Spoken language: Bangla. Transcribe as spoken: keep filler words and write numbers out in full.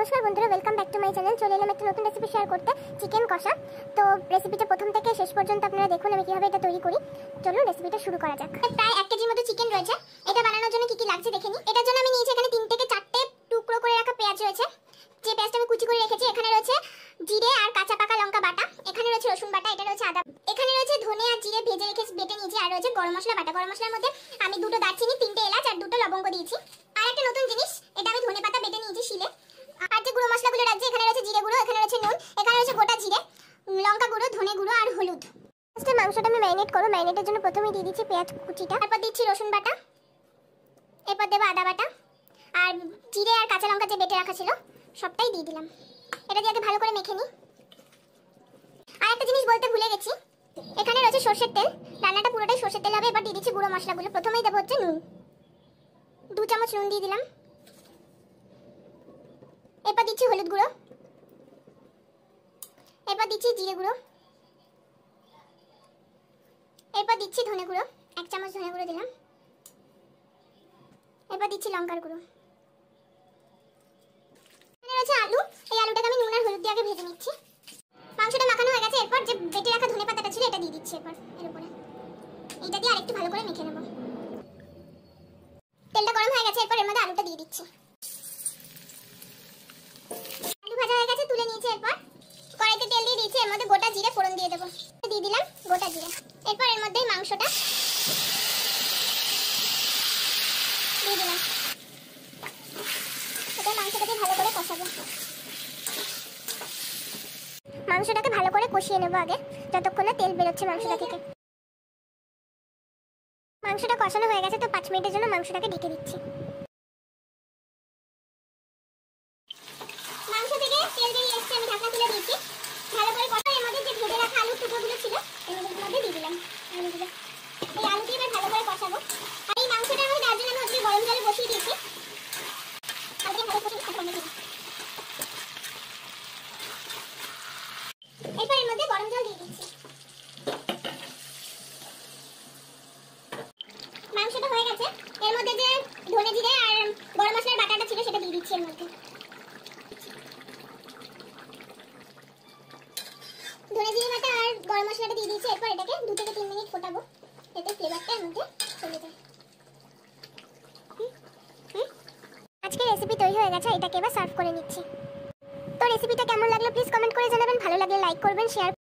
নমস্কার বন্ধুরা, welcome back to my channel. চলে এলাম একটা নতুন রেসিপি শেয়ার করতে, চিকেন কষা। তো রেসিপিটা প্রথম থেকে শেষ পর্যন্ত আপনারা দেখুন আমি কিভাবে এটা তৈরি করি। চলুন রেসিপিটা শুরু করা যাক। প্রায় এক কেজির মতো চিকেন রয়েছে। এটা বানানোর জন্য কি কি লাগছে দেখে নিই। এটার জন্য আমি নিয়েছি এখানে তিন থেকে চারটে টুকরো করে রাখা পেঁয়াজ রয়েছে, যে পেঁয়াজটা আমি কুচি করে রেখেছি। এখানে রয়েছে জিরে আর কাঁচা পাকা লঙ্কা বাটা, এখানে রয়েছে রসুন বাটা, এটা রয়েছে আদা, এখানে রয়েছে ধনে আর জিরে ভেজে রেখে বেটে নিয়েছি, আর রয়েছে গরম মশলা বাটা। গরম মশলার মধ্যে আমি দুটো দারচিনি, তিনটে এলাচ আর দুটো লবঙ্গ দিয়েছি। আর একটা নতুন জিনিস, এটা আমি ধনে পাতা বেটে নিয়েছি শিলে। আর যে গুঁড়ো মশলাগুলো রাখছি, এখানে রয়েছে জিরে গুঁড়ো, এখানে রয়েছে নুন, এখানে রয়েছে গোটা জিরে, লঙ্কা গুঁড়ো, ধনে গুঁড়ো আর হলুদ। ফার্স্টে মাংসটা আমি ম্যারিনেট করব। ম্যারিনেটের জন্য প্রথমে দিয়ে দিচ্ছি পেঁয়াজ কুচিটা, তারপর দিচ্ছি রসুন বাটা, এরপর দেবো আদা বাটা, আর জিরে আর কাঁচা লঙ্কা যে বেটে রাখা ছিল সবটাই দিয়ে দিলাম। এটা দিয়ে আগে ভালো করে মেখে নিই। আর একটা জিনিস বলতে ভুলে গেছি, এখানে রয়েছে সরষের তেল, রান্নাটা পুরোটাই সরষের তেল হবে। এবার দিয়ে দিচ্ছি গুঁড়ো মশলাগুলো। প্রথমেই দেবো হচ্ছে নুন, দু চামচ নুন দিয়ে দিলাম। এরপর দিচ্ছি হলুদ গুঁড়ো, এরপর দিচ্ছি জিরে গুঁড়ো, এরপর দিচ্ছি ধনে গুঁড়ো, এক চামচ ধনে গুঁড়ো দিলাম। এরপর দিচ্ছি লঙ্কার গুঁড়ো। এখানে রয়েছে আলু, এই আলুটাকে আমি নুন আর হলুদ দিয়ে আগে ভেজে নিচ্ছি। মাংসটা মাখানো হয়ে গেছে। এরপর যে বেটে রাখা ধনে পাতাটা ছিল এটা দিয়ে দিচ্ছি এরপর এর উপরে। এইটা দিয়ে আরেকটু ভালো করে মেখে নেব। তেলটা গরম হয়ে গেছে, এরপর এর মধ্যে আলুটা দিয়ে দিচ্ছি। আলু ভাজা হয়ে গেছে, তুলে নিয়েছি। এরপর কড়াইতে তেল দিয়ে দিয়েছি, এর মধ্যে গোটা জিরে ফোড়ন দিয়ে দেবো। দিয়ে দিলাম গোটা জিরে। এরপর এর মধ্যে মাংসটা দিয়ে দিলাম। এটা মাংসটাকে ভালো করে কষাবো। মাংসটাকে ভালো করে কষিয়ে নেবো আগে, যতক্ষণ না তেল বেরোচ্ছে মাংসটা থেকে। মাংসটা কষানো হয়ে গেছে, তো পাঁচ মিনিটের জন্য মাংসটাকে ঢেকে দিচ্ছি। মাংস থেকে তেল বেরিয়ে এসেছে, আমি ঢাকনা তুলে দিয়েছি। ভালো করে কষা। এর মধ্যে যে ভেজে রাখা আলুর টুকরোগুলো ছিল এর মধ্যে দিয়ে দিলাম আলুগুলো। এই আলুটি এবার ভালো করে কষাবো। আর এই মাংসটা আমি তার জন্য আমি হচ্ছে গরম জলে বসিয়ে দিয়েছি। আলুটা ভালো করে কষাবো। এরপর এর মধ্যে গরম জল দিয়ে দিচ্ছি। মাংসটা হয়ে গেছে, এর মধ্যে যে ধনে জিরে আর গরম মশলার বাটাটা ছিল সেটা দিয়ে দিচ্ছি এর মধ্যে। ধনে জিরে বাটা আর গরম মশলাটা দিয়ে দিয়েছি। এরপর এটাকে দু থেকে তিন মিনিট ফোটাবো, এতে ফ্লেভারটা এর মধ্যে চলে যায়। আজকে রেসিপি তৈরি হয়ে গেছে, এটাকে এবার সার্ভ করে নিচ্ছি। তো রেসিপিটা কেমন লাগলো প্লিজ কমেন্ট করে জানাবেন। ভালো লাগলে লাইক করবেন, শেয়ার